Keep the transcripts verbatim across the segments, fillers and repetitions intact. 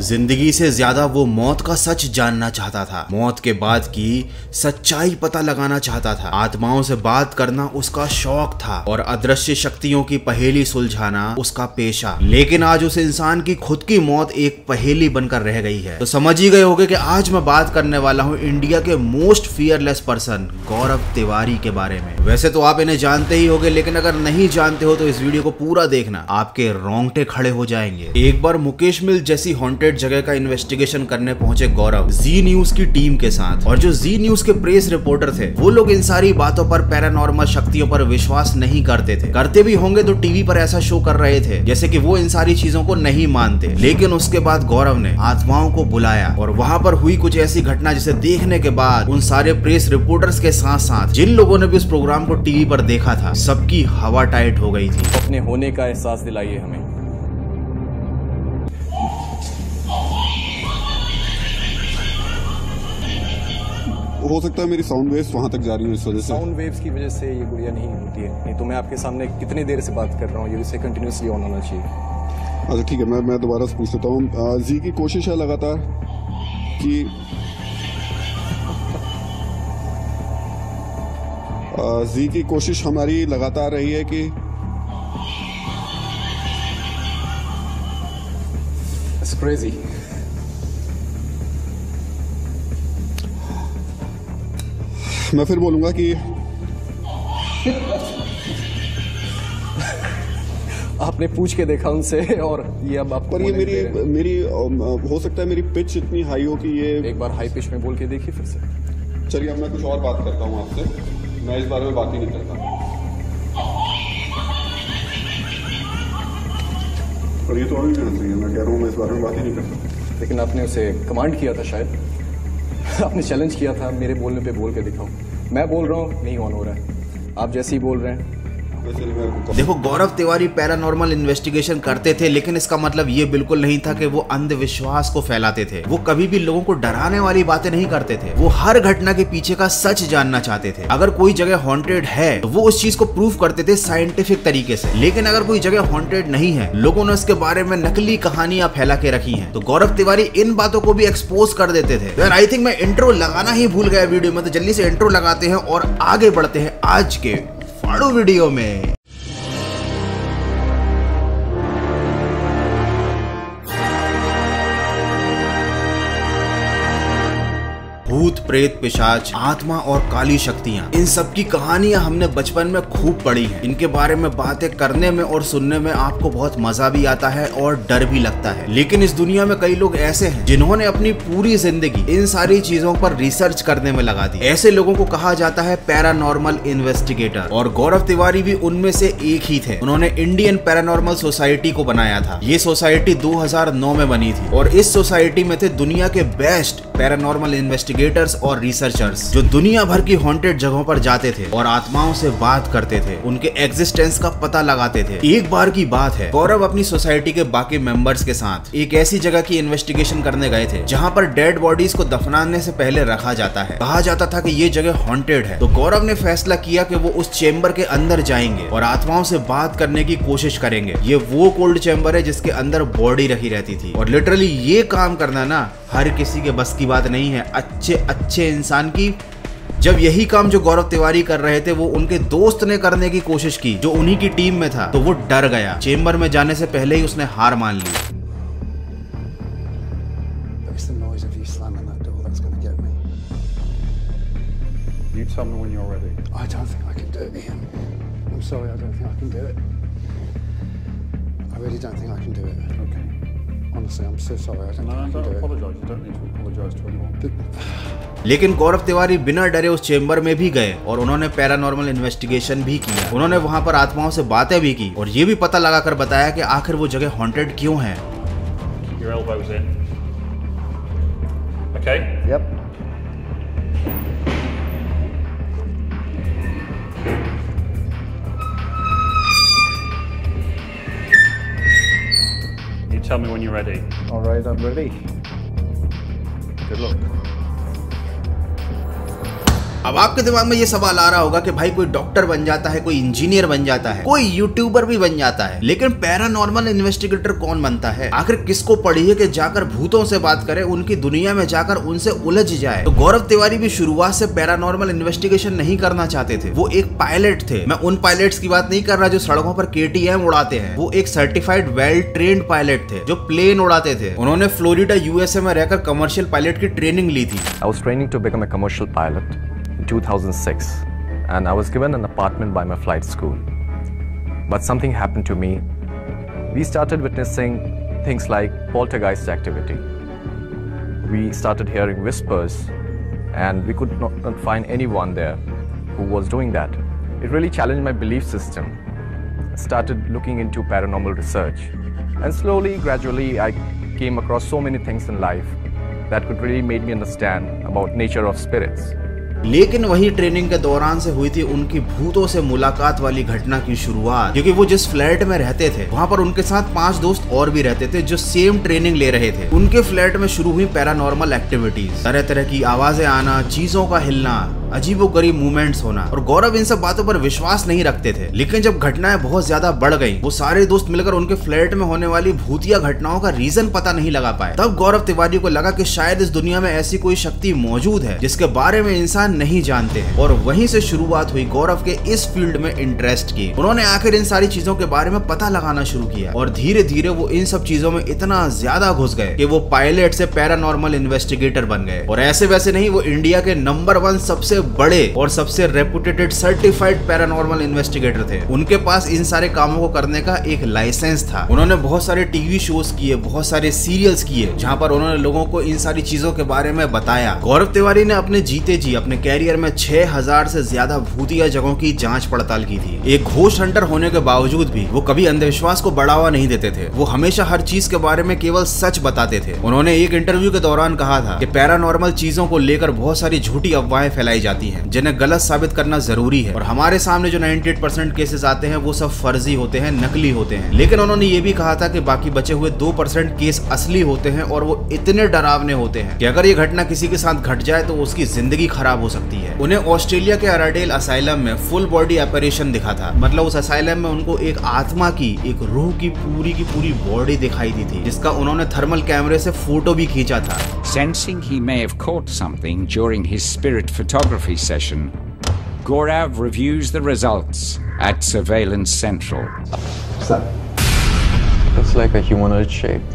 जिंदगी से ज्यादा वो मौत का सच जानना चाहता था, मौत के बाद की सच्चाई पता लगाना चाहता था। आत्माओं से बात करना उसका शौक था और अदृश्य शक्तियों की पहेली सुलझाना उसका पेशा। लेकिन आज उस इंसान की खुद की मौत एक पहेली बनकर रह गई है। तो समझ ही गए होंगे कि आज मैं बात करने वाला हूँ इंडिया के most fearless person Gaurav Tiwari के बारे में। वैसे तो आप इन्हें जानते ही होंगे, लेकिन अगर नहीं जानते हो तो इस वीडियो को पूरा देखना, आपके रोंगटे खड़े हो जाएंगे। एक बार मुकेश मिल जैसी हॉन्टेड जगह का इन्वेस्टिगेशन करने पहुंचे गौरव जी न्यूज की टीम के साथ। और जो जी न्यूज के प्रेस रिपोर्टर थे वो लोग इन सारी बातों पर, पैरानॉर्मल शक्तियों पर विश्वास नहीं करते थे। करते भी होंगे तो टीवी पर ऐसा शो कर रहे थे जैसे कि वो इन सारी चीजों को नहीं मानते। लेकिन उसके बाद गौरव ने आत्माओं को बुलाया और वहां पर हुई कुछ ऐसी घटना जिसे देखने के बाद उन सारे प्रेस रिपोर्टर्स के साथ साथ जिन लोगों ने भी उस प्रोग्राम को टीवी पर देखा था, सबकी हवा टाइट हो गई थी। अपने होने का एहसास दिलाइए हमें। हो सकता है मेरी साउंड वेव्स वहां तक जा रही हो इस वजह से। साउंड वेव्स की वजह से ये गुड़िया नहीं होती है। नहीं तो मैं आपके सामने कितनी देर से बात कर रहा हूँ, ये इसे कंटिन्यूसली ऑन होना चाहिए। अच्छा ठीक है, मैं मैं दोबारा से पूछ लेता हूँ। जी की कोशिश है लगातार कि जी की कोशिश हमारी लगातार रही है कि It's crazy. मैं फिर बोलूंगा कि आपने पूछ के देखा उनसे और ये अब आपको पर ये मेरी मेरी हो सकता है मेरी पिच इतनी हाई हो कि ये एक बार हाई पिच में बोल के देखिए फिर से। चलिए अब मैं कुछ और बात करता हूँ आपसे, मैं इस बारे में बात ही नहीं करता। और ये तो अभी कहना चाहिए, मैं कह रहा हूँ मैं इस बारे में बात ही नहीं करता। लेकिन आपने उसे कमांड किया था शायद आपने चैलेंज किया था, मेरे बोलने पे बोल के दिखाओ। मैं बोल रहा हूँ नहीं ऑन हो रहा है, आप जैसे ही बोल रहे हैं। देखो, गौरव तिवारी पैरानॉर्मल इन्वेस्टिगेशन करते थे, लेकिन इसका मतलब ये बिल्कुल नहीं था कि वो अंधविश्वास को फैलाते थे। वो कभी भी लोगों को डराने वाली बातें नहीं करते थे। वो हर घटना के पीछे का सच जानना चाहते थे। अगर कोई जगह हॉन्टेड है तो वो उस चीज को प्रूव करते थे साइंटिफिक तरीके से। लेकिन अगर कोई जगह हॉन्टेड नहीं है, लोगों ने उसके बारे में नकली कहानियां फैला के रखी है, तो गौरव तिवारी इन बातों को भी एक्सपोज कर देते थे। आई थिंक मैं इंट्रो लगाना ही भूल गया वीडियो में, तो जल्दी से इंट्रो लगाते हैं और आगे बढ़ते हैं आज के फाड़ू वीडियो में। भूत, प्रेत, पिशाच, आत्मा और काली शक्तियां, इन सब की कहानियां हमने बचपन में खूब पढ़ी हैं। इनके बारे में बातें करने में और सुनने में आपको बहुत मजा भी आता है और डर भी लगता है। लेकिन इस दुनिया में कई लोग ऐसे हैं जिन्होंने अपनी पूरी जिंदगी इन सारी चीजों पर रिसर्च करने में लगा दी। ऐसे लोगों को कहा जाता है पैरानॉर्मल इन्वेस्टिगेटर, और गौरव तिवारी भी उनमें से एक ही थे। उन्होंने इंडियन पैरानॉर्मल सोसाइटी को बनाया था। ये सोसाइटी दो हजार नौ में बनी थी और इस सोसाइटी में थे दुनिया के बेस्ट पैरानॉर्मल इन्वेस्टिगेटर्स और रिसर्चर्स, जो दुनिया भर की हॉन्टेड जगहों पर जाते थे और आत्माओं से बात करते थे, उनके एग्जिस्टेंस का पता लगाते थे। एक बार की बात है, गौरव अपनी सोसाइटी के बाकी मेंबर्स के साथ एक ऐसी जगह की इन्वेस्टिगेशन करने गए थे जहां पर डेड बॉडीज को दफनाने से पहले रखा जाता है। कहा जाता था कि ये जगह हॉन्टेड है। तो गौरव ने फैसला किया कि वो उस चेम्बर के अंदर जाएंगे और आत्माओं से बात करने की कोशिश करेंगे। ये वो कोल्ड चेम्बर है जिसके अंदर बॉडी रखी रहती थी, और लिटरली ये काम करना ना हर किसी के बस की बात नहीं है, अच्छे अच्छे इंसान की। जब यही काम जो गौरव तिवारी कर रहे थे वो उनके दोस्त ने करने की कोशिश की जो उन्हीं की टीम में था, तो वो डर गया। चेम्बर में जाने से पहले ही उसने हार मान ली। You tell me when you're ready. I don't think I can do it, Ian. I'm sorry, I don't think I can do it. I really don't think I can do it. Okay. Honestly, I'm so sorry. I don't No, think I can don't do it. apologize. You don't need to apologize to anyone. But लेकिन गौरव तिवारी बिना डरे उस chamber में भी गए और उन्होंने paranormal investigation भी किया। उन्होंने वहां पर आत्माओं से बातें भी की और ये भी पता लगाकर बताया कि आखिर वो जगह हॉन्टेड क्यों है। Keep your elbows in. Okay. yep. You tell me when you're ready. All right, I'm ready. Good luck. अब आपके दिमाग में ये सवाल आ रहा होगा कि भाई कोई डॉक्टर बन जाता है, कोई इंजीनियर बन जाता है, कोई यूट्यूबर भी बन जाता है, लेकिन पैरानॉर्मल इन्वेस्टिगेटर कौन बनता है? आखिर किसको पड़ी है कि जाकर भूतों से बात करे, उनकी दुनिया में जाकर उनसे उलझ जाए? तो गौरव तिवारी भी शुरुआत से पैरानॉर्मल इन्वेस्टिगेशन नहीं करना चाहते थे। वो एक पायलट थे। मैं उन पायलट्स की बात नहीं कर रहा जो सड़कों पर केटीएम उड़ाते हैं। वो एक सर्टिफाइड वेल ट्रेन्ड पायलट थे जो प्लेन उड़ाते थे। उन्होंने फ्लोरिडा यूएसए में रहकर कमर्शियल पायलट की ट्रेनिंग ली थी। I was training to become a commercial pilot in two thousand six and I was given an apartment by my flight school. But something happened to me. We started witnessing things like poltergeist activity. We started hearing whispers and we could not, not find anyone there who was doing that. It really challenged my belief system. I started looking into paranormal research and slowly, gradually I came across so many things in life that could really make me understand about nature of spirits. लेकिन वही training के दौरान से हुई थी उनकी भूतों से मुलाकात वाली घटना की शुरुआत, क्योंकि वो जिस फ्लैट में रहते थे वहां पर उनके साथ पांच दोस्त और भी रहते थे जो सेम ट्रेनिंग ले रहे थे। उनके फ्लैट में शुरू हुई पैरानॉर्मल एक्टिविटीज, तरह तरह की आवाजें आना, चीजों का हिलना, अजीबोगरीब मूवमेंट्स होना, और गौरव इन सब बातों पर विश्वास नहीं रखते थे। लेकिन जब घटनाएं बहुत ज्यादा बढ़ गई, वो सारे दोस्त मिलकर उनके फ्लैट में होने वाली भूतिया घटनाओं का रीजन पता नहीं लगा पाए। तब गौरव तिवारी को लगा कि शायद इस दुनिया में ऐसी कोई शक्ति मौजूद है जिसके बारे में इंसान नहीं जानते हैं, और वहीं से शुरुआत हुई गौरव के इस फील्ड में इंटरेस्ट की। उन्होंने आखिर इन सारी चीजों के बारे में पता लगाना शुरू किया और धीरे धीरे वो इन सब चीजों में इतना ज्यादा घुस गए कि वो पायलट से पैरानॉर्मल इन्वेस्टिगेटर बन गए। और ऐसे वैसे नहीं, वो इंडिया के नंबर वन सबसे बड़े और सबसे रेपुटेटेड सर्टिफाइड पैरानॉर्मल इन्वेस्टिगेटर थे। उनके पास इन सारे कामों को करने का एक लाइसेंस था। उन्होंने बहुत सारे टीवी शोज किए, बहुत सारे सीरियल्स किए जहां पर उन्होंने लोगों को इन सारी चीजों के बारे में बताया। गौरव तिवारी ने अपने जीते जी अपने कैरियर में छह हजार से ज्यादा भूतिया जगहों की जांच पड़ताल की थी। एक घोस्ट हंटर होने के बावजूद भी वो कभी अंधविश्वास को बढ़ावा नहीं देते थे। वो हमेशा हर चीज के बारे में केवल सच बताते थे। उन्होंने एक इंटरव्यू के दौरान कहा था कि पैरानॉर्मल चीजों को लेकर बहुत सारी झूठी अफवाहें फैलाई जाती हैं जिन्हें गलत साबित करना जरूरी है, और हमारे सामने जो अट्ठानवे परसेंट केसेस आते हैं वो सब फर्जी होते हैं, नकली होते हैं। लेकिन उन्होंने ये भी कहा था कि बाकी बचे हुए दो परसेंट केस असली होते हैं और वो इतने डरावने होते हैं कि अगर ये घटना किसी के साथ घट जाए तो उसकी जिंदगी खराब हो सकती है। उन्हें ऑस्ट्रेलिया के अराडेल असाइलम में फुल बॉडी ऑपरेशन दिखा था। मतलब उस असाइलम में उनको एक आत्मा की, एक रूह की पूरी की पूरी बॉडी दिखाई दी थी, जिसका उन्होंने थर्मल कैमरे से फोटो भी खींचा था। Sensing he may have caught something during his spirit photography session, Gaurav reviews the results at Surveillance Central. Sir, looks like a humanoid shape.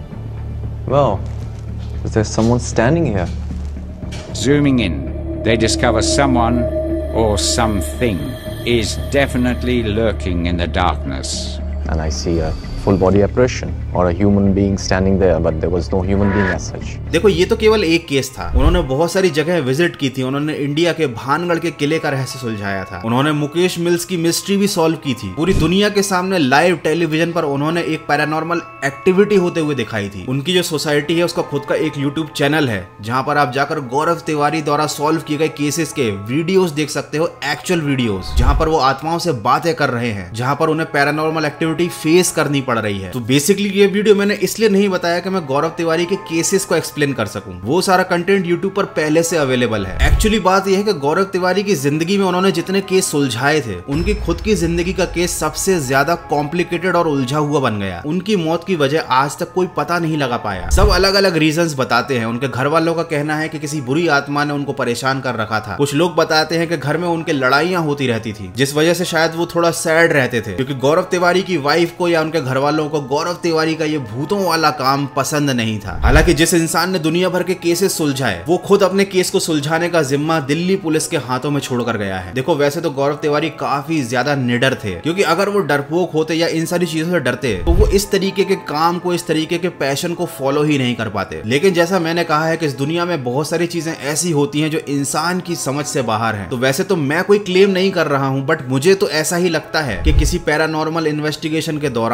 Well, is there someone standing here? Zooming in, they discover someone or something is definitely lurking in the darkness. And I see a full body apparition or a human being standing there, but there was no human being as such. देखो, ये तो केवल एक case था। उन्होंने बहुत सारी जगह विजिट की थी। उन्होंने इंडिया के भानगढ़ के किले का रहस्य सुलझाया था। उन्होंने मुकेश मिल्स की मिस्ट्री भी सॉल्व की थी। पूरी दुनिया के सामने लाइव टेलीविजन पर उन्होंने एक पैरानॉर्मल एक्टिविटी होते हुए दिखाई थी। उनकी जो सोसाइटी है उसका खुद का एक यूट्यूब चैनल है जहां पर आप जाकर गौरव तिवारी द्वारा सॉल्व किए गए केसेस के वीडियोस देख सकते हो, एक्चुअल वीडियोस, जहां पर वो आत्माओं से बातें कर रहे हैं, जहां पर उन्हें पैरानॉर्मल एक्टिविटी फेस करनी पड़ रही है। तो बेसिकली ये वीडियो मैंने इसलिए नहीं बताया कि मैं गौरव तिवारी के केसेस को एक्सप्लेन कर सकूं। वो सारा कंटेंट यूट्यूब पर पहले से अवेलेबल है। एक्चुअली बात यह है कि गौरव तिवारी की जिंदगी में उन्होंने जितने केस सुलझाए थे, उनकी खुद की जिंदगी का केस सबसे ज्यादा कॉम्प्लिकेटेड और उलझा हुआ बन गया। उनकी मौत की वजह आज तक कोई पता नहीं लगा पाया। सब अलग अलग रीजंस बताते हैं। उनके घर वालों का कहना है कि किसी बुरी आत्मा ने उनको परेशान कर रखा था। कुछ लोग बताते हैं कि घर में उनके लड़ाइयां होती रहती थी, जिस वजह से शायद वो थोड़ा सैड रहते थे, क्योंकि गौरव तिवारी की वाइफ को या उनके घर वालों को गौरव तिवारी का ये भूतों वाला काम पसंद नहीं था। हालांकि जिस इंसान ने दुनिया भर के केसेस सुलझाए, वो खुद अपने केस को सुलझाने का जिम्मा दिल्ली पुलिस के हाथों में छोड़कर गया है। देखो, वैसे तो गौरव तिवारी काफी ज्यादा निडर थे, क्योंकि अगर वो डरपोक होते या इन सारी चीजों से डरते तो वो इस तरीके के काम को, इस तरीके के पैशन को फॉलो ही नहीं कर पाते। लेकिन जैसा मैंने कहा है कि इस दुनिया में बहुत सारी चीजें ऐसी होती हैं जो इंसान की समझ से बाहर हैं। तो वैसे तो मैं कोई क्लेम नहीं कर रहा हूं, बट मुझे तो ऐसा ही लगता है कि किसी पैरानॉर्मल इन्वेस्टिगेशन के दौरान शायद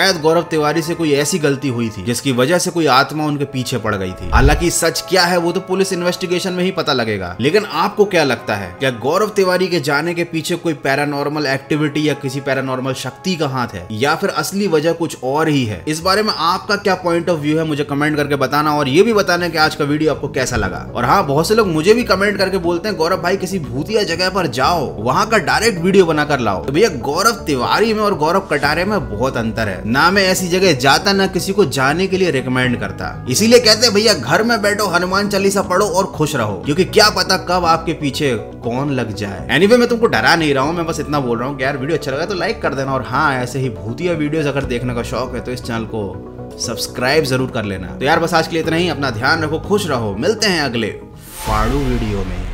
शायद गौरव तिवारी से कोई ऐसी गलती हुई थी जिसकी वजह से कोई आत्मा उनके पीछे पड़ गई थी। हालांकि सच क्या है वो तो पुलिस इन्वेस्टिगेशन में ही पता लगेगा, लेकिन आपको क्या लगता है, क्या गौरव तिवारी के जाने के पीछे कोई पैरानॉर्मल एक्टिविटी या किसी पैरानॉर्मल शक्ति का हाथ है, या फिर असली वजह कुछ और ही है? इस बारे में आपका क्या पॉइंट ऑफ व्यू है मुझे कमेंट करके बताना, और ये भी बताना कि आज का वीडियो आपको कैसा लगा। और हाँ, बहुत से लोग मुझे भी कमेंट करके बोलते हैं गौरव भाई किसी भूतिया जगह पर जाओ, वहां का डायरेक्ट वीडियो बनाकर लाओ। तो भैया गौरव तिवारी में और गौरव कटारे में बहुत अंतर है। ना मैं ऐसी जगह जाता, ना किसी को जाने के लिए रिकमेंड करता। इसीलिए कहते हैं भैया घर में बैठो, हनुमान चालीसा पढ़ो और खुश रहो, क्योंकि क्या पता कब आपके पीछे कौन लग जाए। एनीवे मैं तुमको डरा नहीं रहा हूँ, मैं बस इतना बोल रहा हूँ कि यार वीडियो अच्छा लगा तो लाइक कर देना, और हाँ ऐसे ही भूतिया वीडियोस अगर देखने का शौक है तो इस चैनल को सब्सक्राइब जरूर कर लेना। तो यार बस आज के लिए इतना ही, अपना ध्यान रखो, खुश रहो, मिलते हैं अगले फाड़ू वीडियो में।